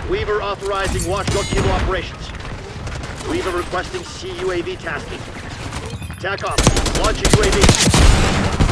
Weaver authorizing watchdog kilo operations. Weaver requesting CUAV tasking. TAC off. Launching UAV.